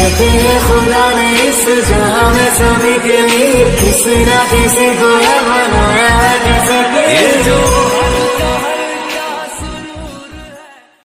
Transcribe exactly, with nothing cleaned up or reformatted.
कहते हैं खुदा ने इस जहां में सभी के लिए किसी ना किसी को बनाया है किसी के